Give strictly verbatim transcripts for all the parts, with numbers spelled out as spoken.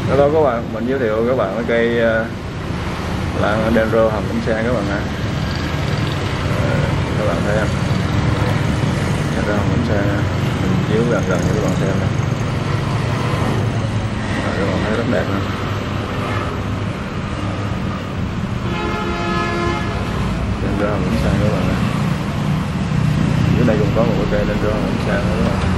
Hello các bạn, mình giới thiệu các bạn cái cây uh, lạng Denro hầm bánh xe các bạn ạ. Uh, các bạn thấy không? Denro hầm bánh xe mình chiếu gần gần cho các bạn xem này. Uh, các bạn thấy rất đẹp nè. Denro hầm bánh xe các bạn ạ. Dưới đây cũng có một cái cây Denro hầm bánh xe nữa các bạn.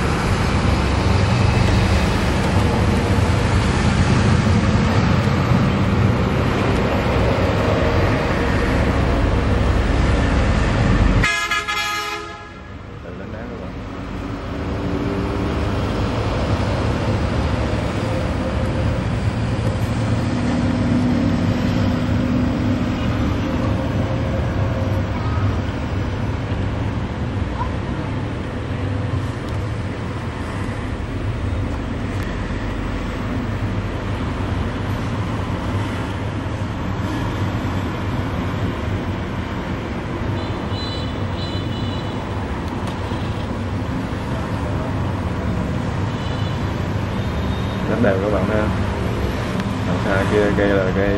Rất đẹp các bạn thấy không? Đằng xa kia cây là cây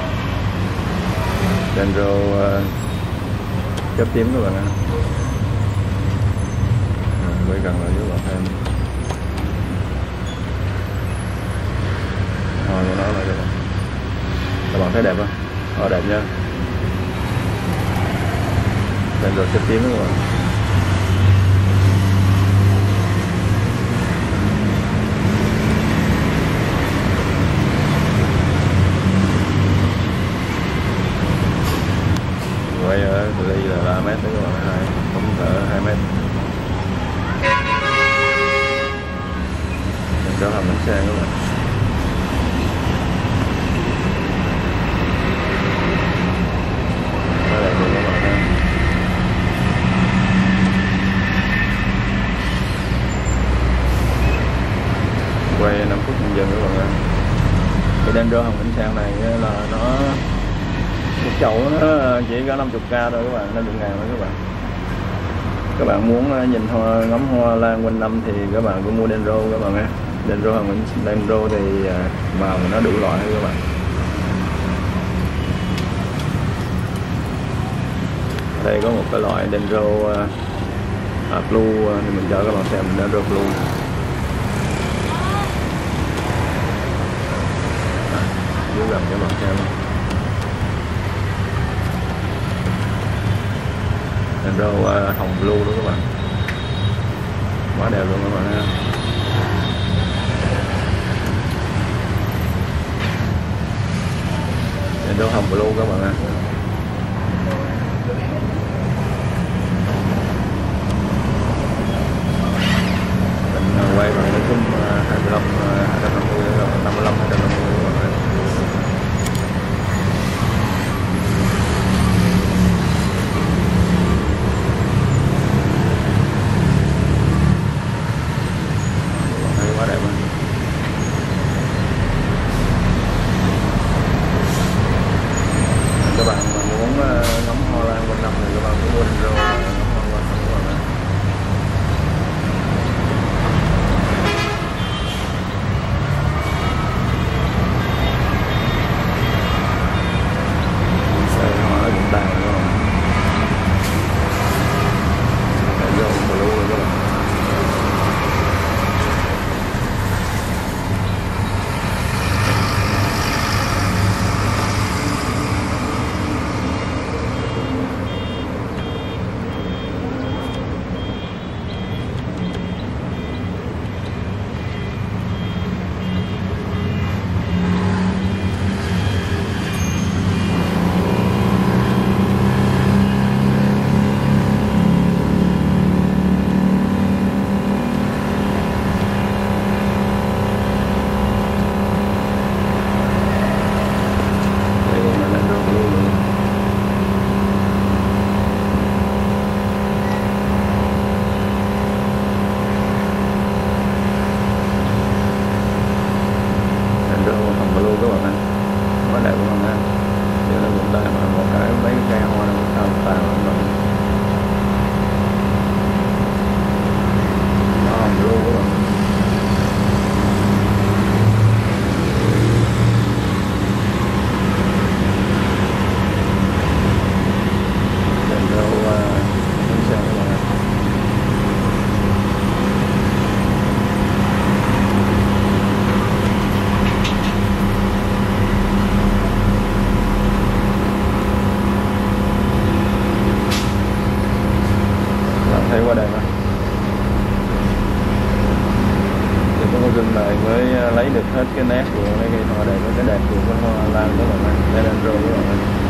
Denro uh, chớp tím các bạn ạ. Quay gần lại với bạn thêm hồi nó lại các bạn. Các bạn thấy đẹp không? Ờ, đẹp nha. Denro chớp tím các bạn. Quay ở cự ly là ba mét đấy các bạn, hai không cỡ hai mét. Mình cho hầm bánh xe các bạn. Đó là các bạn ha. Quay năm phút dần dần các bạn ơi. Cái Denro hầm bánh xe này là nó một chậu nó chỉ có năm mươi k thôi các bạn, năm mươi ngàn thôi các bạn. Các bạn muốn nhìn hoa, ngắm hoa lan quanh năm thì các bạn cũng mua Denro các bạn nha. Denro hầm Denro thì màu nó đủ loại các bạn. Đây có một cái loại Denro uh, Blue thì mình cho các bạn xem Denro Blue. À, dưới gần cho bạn xem. Denro uh, hồng blue luôn các bạn, quá đẹp luôn các bạn ha. Denro hồng blue các bạn ha. Mình quay bằng cái zoom hai mươi lăm, hai trăm năm mươi, năm mươi lăm, hai trăm năm mươi các bạn ha. Quá đẹp rồi. Các bạn được hết cái nét của mấy cây hoa đẹp, cái đẹp của cái hoa lan đó là Leandro các bạn ơi.